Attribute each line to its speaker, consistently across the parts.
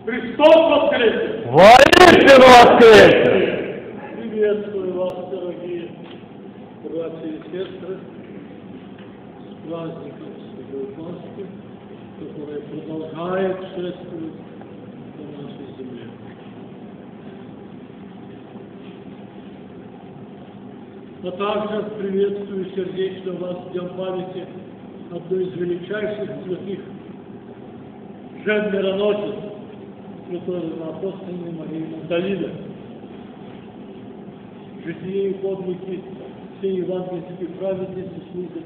Speaker 1: Христос воскресе!
Speaker 2: Воистину воскресе!
Speaker 1: Приветствую вас, дорогие братья и сестры, с праздником Святой Пасхи, который продолжает шествовать по нашей земле. А также приветствую сердечно вас в день памяти одной из величайших святых жен мироносец, святой равноапостольной Марии Магдалины. Житие и подвиги всей евангельской праведницы служат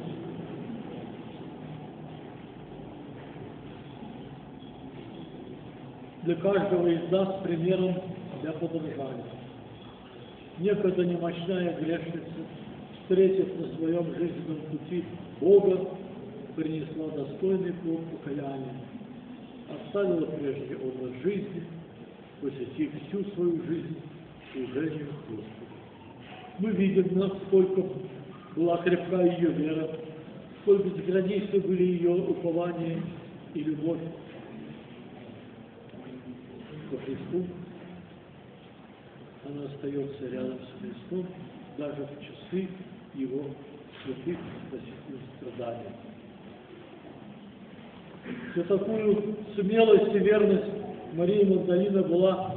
Speaker 1: для каждого из нас примером для подражания. Некогда немощная грешница, встретив на своем жизненном пути Бога, принесла достойный плод покаяния, оставила прежний образ жизни, посвятив всю свою жизнь служению Господу. Мы видим, насколько была крепка ее вера, сколько безграничны были ее упование и любовь ко Христу. Она остается рядом с Христом даже в часы Его святых спасительных страданий. За такую смелость и верность Мария Магдалина была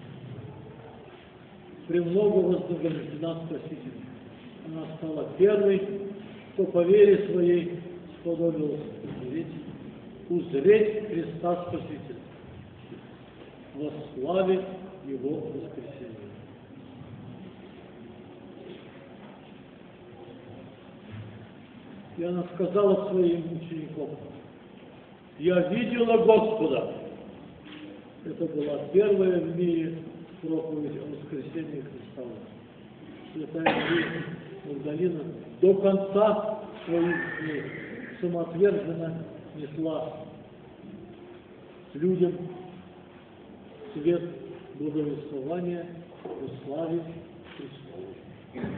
Speaker 1: премного вознаграждена Спасителем. Она стала первой, кто по вере своей сподобился узреть Христа Спасителя во славе Его воскресения. И она сказала своим ученикам: «Я видела Господа». Это была первая в мире проповедь о воскресении Христова. Святая Мария Магдалина до конца своих дней самоотверженно несла людям свет благовествования о славе Христовой.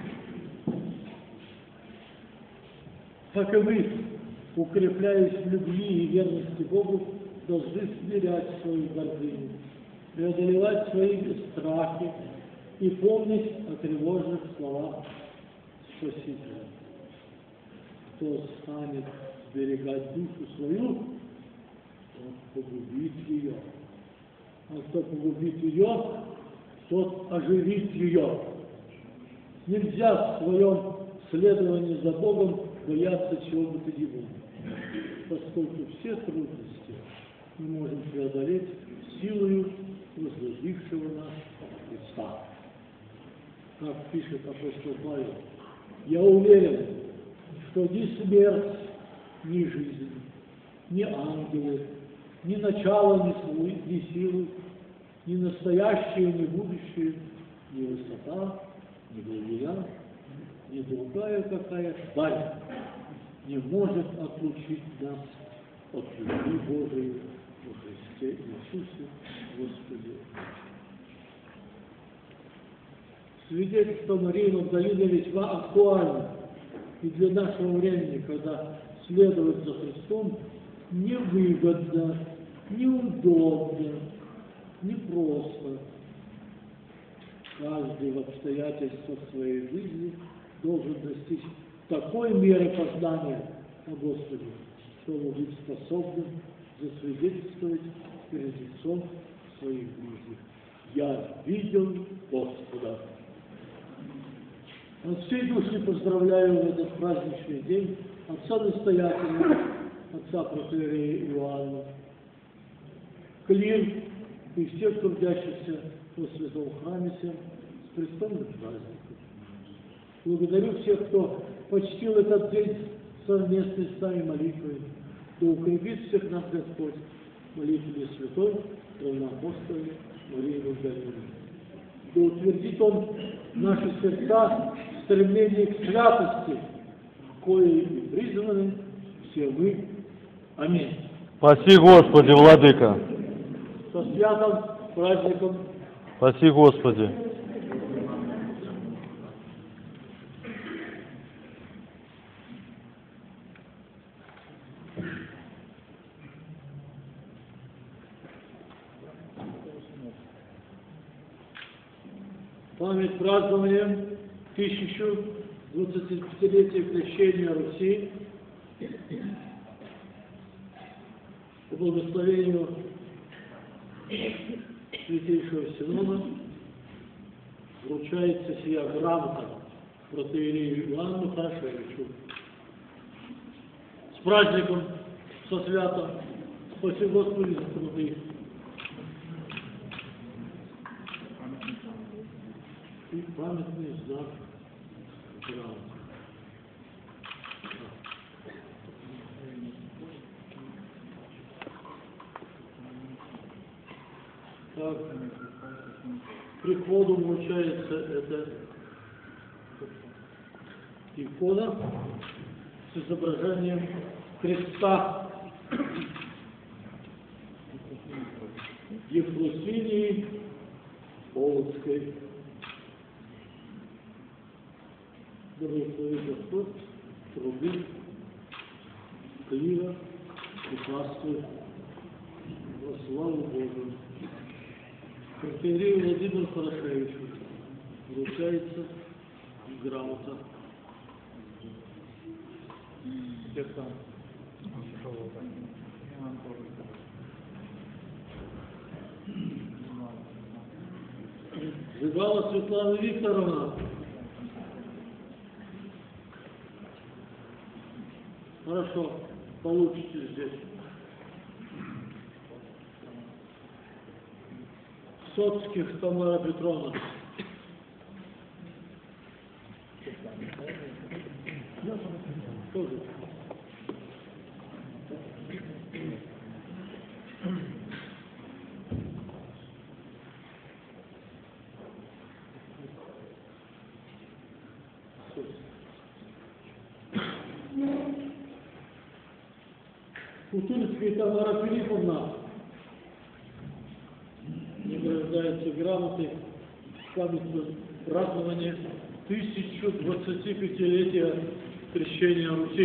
Speaker 1: Как и вы, укрепляясь в любви и верности Богу, должны смирять свою гордыню, преодолевать свои страхи и помнить о тревожных словах Спасителя. Кто станет сберегать душу свою, тот погубит ее. А кто погубит ее, тот оживит ее. Нельзя в своем следовании за Богом бояться чего бы то ни было, поскольку все трудности мы можем преодолеть силою возлюбившего нас Христа. Как пишет апостол Павел: «Я уверен, что ни смерть, ни жизнь, ни ангелы, ни начало, ни силы, ни настоящее, ни будущее, ни высота, ни глубина, ни другая какая тварь не может отлучить нас от любви Божией во Христе Иисусе Господе». Свидетельство Марии Магдалины весьма актуально и для нашего времени, когда следовать за Христом невыгодно, неудобно, непросто. Каждый в обстоятельствах своей жизни должен достичь такой меры познания о Господе, чтобы быть способным засвидетельствовать перед лицом своих ближних: «Я видел Господа». От всей души поздравляю в этот праздничный день отца-настоятеля, отца протоиерея Иоанна, клир и всех трудящихся во святом храме с престольным праздником. Благодарю всех, кто почтил этот день совместной с нами молитвой. Да укрепит всех нас Господь молитве святой равноапостольной Марии Магдалины. Да утвердит Он наши сердца в стремлении к святости, коей и призваны все мы. Аминь.
Speaker 2: Спаси Господи, Владыка.
Speaker 1: Со святым праздником.
Speaker 2: Спаси Господи.
Speaker 1: память празднования 1025-летия крещения Руси по благословению Святейшего Синода вручается сия грамота протоиерею Иоанну Хорошевичу. С праздником, со святом, спаси Господи за труды. И памятный знак грамоты. Так, при входу вручается эта икона с изображением креста Ефросинии Полоцкой. Благослови Господь, труды, клира и паствы во славу Божию. Протоиерею Владимиру Хорошевичу вручается грамота. Жигала Светлана Викторовна. Хорошо, получите здесь. Соцких Тамара Петровна. Тоже. Кутырская Тамара Филипповна награждается грамотой в память празднования 1025-летия крещения Руси.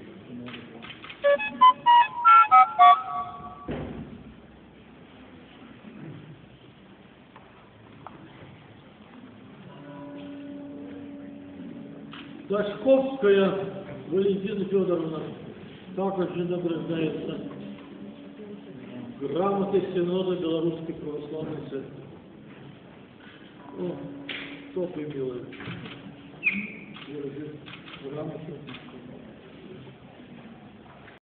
Speaker 1: Дашковская Валентина Федоровна также награждается грамотой Синода Белорусской Православной Церкви. О, что ты, милая? Грамоту.